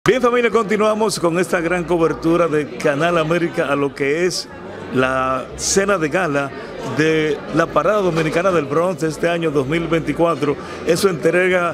Bien, familia, continuamos con esta gran cobertura de Canal América a lo que es la cena de gala de la Parada Dominicana del Bronx de este año 2024. Eso entrega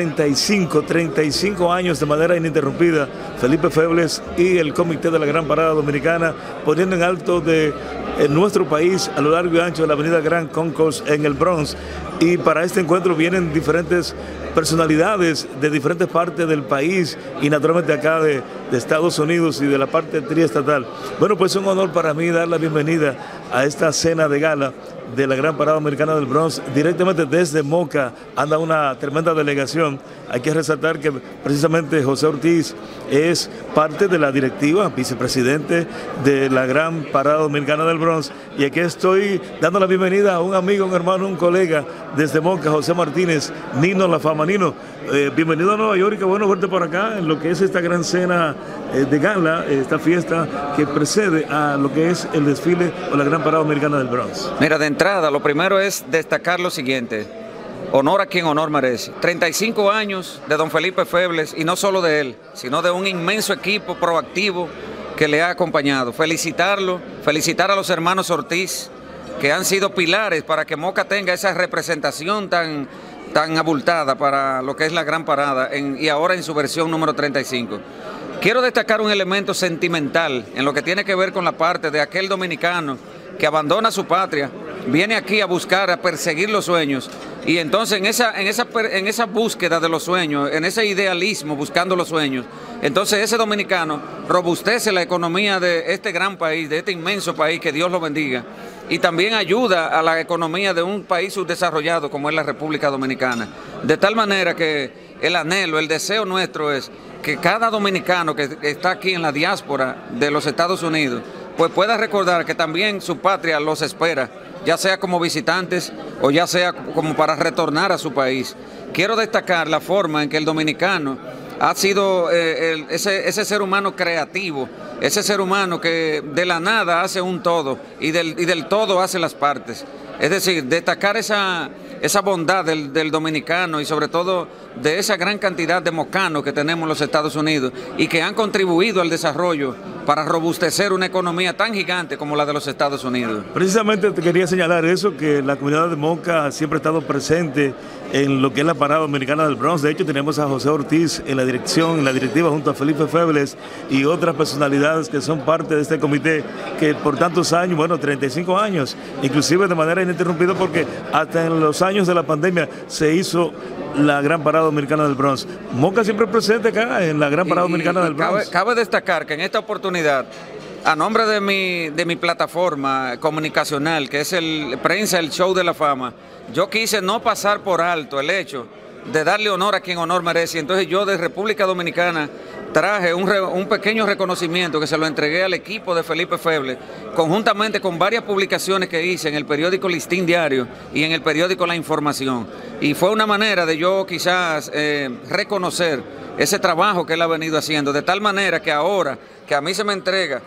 35 años de manera ininterrumpida. Felipe Febles y el Comité de la Gran Parada Dominicana poniendo en alto de nuestro país a lo largo y ancho de la avenida Grand Concourse en el Bronx. Y para este encuentro vienen diferentes personalidades de diferentes partes del país y naturalmente acá de Estados Unidos y de la parte triestatal. Bueno, pues es un honor para mí dar la bienvenida a esta cena de gala de la Gran Parada Dominicana del Bronx. Directamente desde Moca anda una tremenda delegación. Hay que resaltar que precisamente José Ortiz es parte de la directiva, vicepresidente de la Gran Parada Dominicana del Bronx. Y aquí estoy dando la bienvenida a un amigo, un hermano, un colega desde Moca, José Martínez, Nino La Fama. Nino, bienvenido a Nueva York y qué bueno verte por acá en lo que es esta gran cena de gala, esta fiesta que precede a lo que es el desfile o la Gran Parada Dominicana del Bronx. Mira, de entrada, lo primero es destacar lo siguiente: honor a quien honor merece. 35 años de don Felipe Febles, y no solo de él, sino de un inmenso equipo proactivo que le ha acompañado. Felicitarlo, felicitar a los hermanos Ortiz, que han sido pilares para que Moca tenga esa representación tan abultada para lo que es la Gran Parada y ahora en su versión número 35. Quiero destacar un elemento sentimental en lo que tiene que ver con la parte de aquel dominicano que abandona su patria, viene aquí a buscar, a perseguir los sueños, y entonces en esa búsqueda de los sueños, en ese idealismo buscando los sueños, entonces ese dominicano robustece la economía de este gran país, de este inmenso país, que Dios lo bendiga, y también ayuda a la economía de un país subdesarrollado como es la República Dominicana. De tal manera que el anhelo, el deseo nuestro es que cada dominicano que está aquí en la diáspora de los Estados Unidos pues pueda recordar que también su patria los espera, ya sea como visitantes o ya sea como para retornar a su país. Quiero destacar la forma en que el dominicano ha sido ese ser humano creativo, ese ser humano que de la nada hace un todo y del todo hace las partes. Es decir, destacar esa bondad del dominicano y sobre todo de esa gran cantidad de mocanos que tenemos en los Estados Unidos y que han contribuido al desarrollo para robustecer una economía tan gigante como la de los Estados Unidos. Precisamente te quería señalar eso, que la comunidad de Moca siempre ha estado presente en lo que es la Parada Dominicana del Bronx. De hecho, tenemos a José Ortiz en la directiva junto a Felipe Febles y otras personalidades que son parte de este comité que por tantos años, bueno, 35 años, inclusive de manera ininterrumpida, porque hasta en los años de la pandemia se hizo la Gran Parada Dominicana del Bronx. Moca siempre presente acá en la Gran Parada Dominicana del Bronx. Cabe destacar que en esta oportunidad, a nombre de mi plataforma comunicacional, que es el Prensa, el Show de la Fama, yo quise no pasar por alto el hecho de darle honor a quien honor merece. Entonces yo de República Dominicana traje un pequeño reconocimiento que se lo entregué al equipo de Felipe Febles, conjuntamente con varias publicaciones que hice en el periódico Listín Diario y en el periódico La Información. Y fue una manera de yo quizás reconocer ese trabajo que él ha venido haciendo, de tal manera que ahora que a mí se me entrega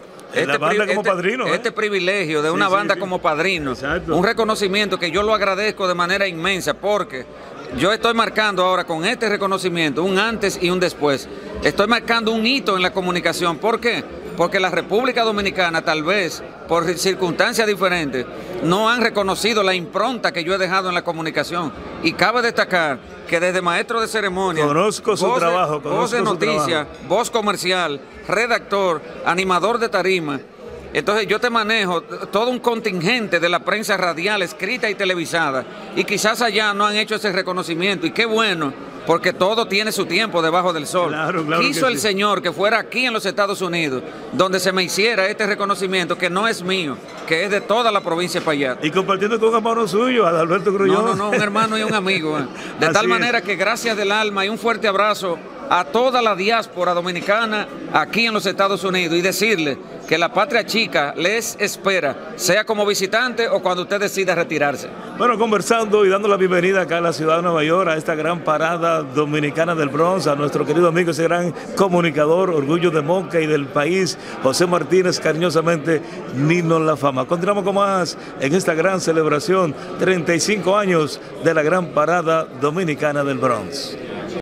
este privilegio de una banda como padrino. Exacto. Un reconocimiento que yo lo agradezco de manera inmensa, porque yo estoy marcando ahora con este reconocimiento un antes y un después. Estoy marcando un hito en la comunicación. ¿Por qué? Porque la República Dominicana, tal vez por circunstancias diferentes, no han reconocido la impronta que yo he dejado en la comunicación. Y cabe destacar que desde maestro de ceremonia, conozco su trabajo, voz de noticias, voz comercial, redactor, animador de tarima. Entonces yo te manejo todo un contingente de la prensa radial, escrita y televisada, y quizás allá no han hecho ese reconocimiento, y qué bueno, porque todo tiene su tiempo debajo del sol. Claro, Quiso el Señor que fuera aquí en los Estados Unidos donde se me hiciera este reconocimiento, que no es mío, que es de toda la provincia de Payat. Y compartiendo con un hermano suyo, Adalberto Grullón. No, un hermano y un amigo. De tal manera que gracias del alma y un fuerte abrazo a toda la diáspora dominicana aquí en los Estados Unidos, y decirle que la patria chica les espera, sea como visitante o cuando usted decida retirarse. Bueno, conversando y dando la bienvenida acá a la ciudad de Nueva York, a esta Gran Parada Dominicana del Bronx, a nuestro querido amigo, ese gran comunicador, orgullo de Moca y del país, José Martínez, cariñosamente Nino La Fama. Continuamos con más en esta gran celebración, 35 años de la Gran Parada Dominicana del Bronx.